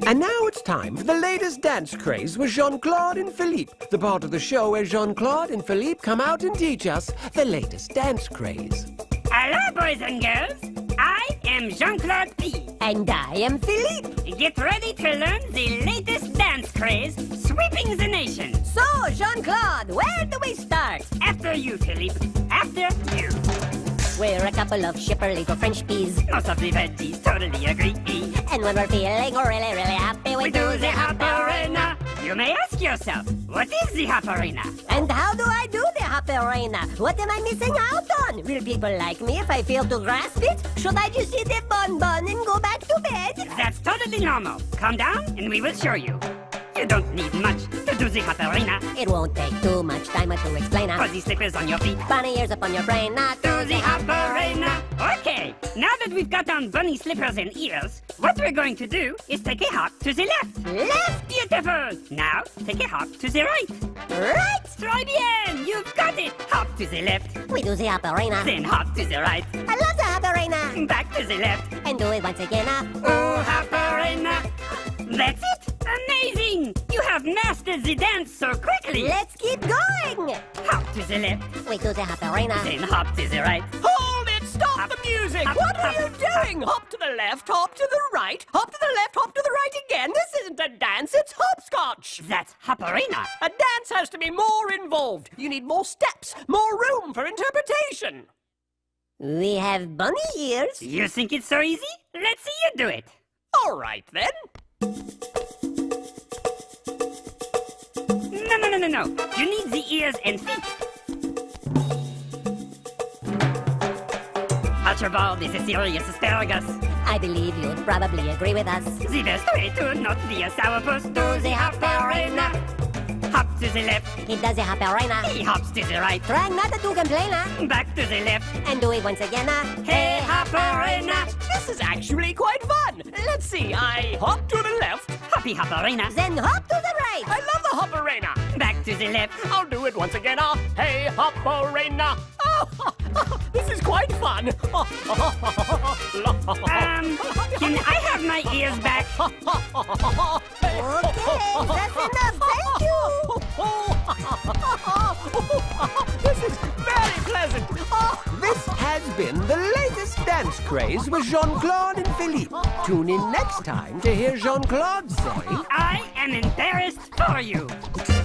And now it's time for the latest dance craze with Jean-Claude and Philippe, the part of the show where Jean-Claude and Philippe come out and teach us the latest dance craze. Hello, boys and girls. I am Jean-Claude P. And I am Philippe. Get ready to learn the latest dance craze sweeping the nation. So, Jean-Claude, where do we start? After you, Philippe. After you. We're a couple of shipper little French peas. Most of the veggies totally agree. And when we're feeling really, really happy, We do the Hopperena. You may ask yourself, what is the Hopperena? And how do I do the Hopperena? What am I missing out on? Will people like me if I fail to grasp it? Should I just eat a bonbon and go back to bed? That's totally normal. Calm down and we will show you. You don't need much to do the Hopperena. It won't take too much time to explain. Fuzzy slippers on your feet. Bunny ears up on your brain. Do the Hopperena. Okay, now that we've got on bunny slippers and ears, what we're going to do is take a hop to the left. Left? Beautiful. Now, take a hop to the right. Right? Très bien. You've got it. Hop to the left. We do the Hopperena. Then hop to the right. I love the Hopperena. Back to the left. And do it once again. Oh, Hopperena. That's it. Amazing. You have mastered the dance so quickly. Let's keep going. Hop to the left. We do the Hopperena. Then hop to the right. Hold it! Stop Hop, the music! hop, What are hop, you doing? Hop to the left, hop to the right, hop to the left, hop to the right again. This isn't a dance, it's hopscotch. That's Hopperena. A dance has to be more involved. You need more steps, more room for interpretation. We have bunny ears. You think it's so easy? Let's see you do it. All right, then. No. You need the ears and feet. Archibald is a serious asparagus. I believe you'd probably agree with us. The best way to not be a sourpuss. Do the Hopperena. Hop to the left. He does the Hopperena. He hops to the right. Trying not to complain, Back to the left. and do it once again, Hey, Hopperena. This is actually quite fun. Let's see, I hop to the left. Hoppy Hopperena. Then hop to the right. I love the Hopperena. Back to the left. I'll do it once again. Hey, Hopperena. This is quite fun. Can I have my ears back? Okay, that's enough. Thank you. This is very pleasant. This has been the latest dance craze with Jean-Claude and Philippe. Tune in next time to hear Jean-Claude say... I am embarrassed for you.